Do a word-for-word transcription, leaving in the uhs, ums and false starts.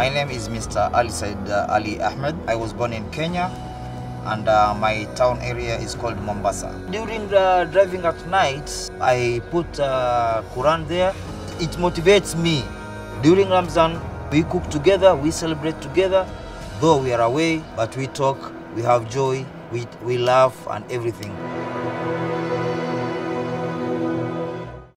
My name is Mister Ali Sayed Ali Ahmed. I was born in Kenya, and uh, my town area is called Mombasa. During uh, driving at night, I put uh, Quran there. It motivates me. During Ramadan, we cook together, we celebrate together. Though we are away, but we talk, we have joy, we, we laugh and everything.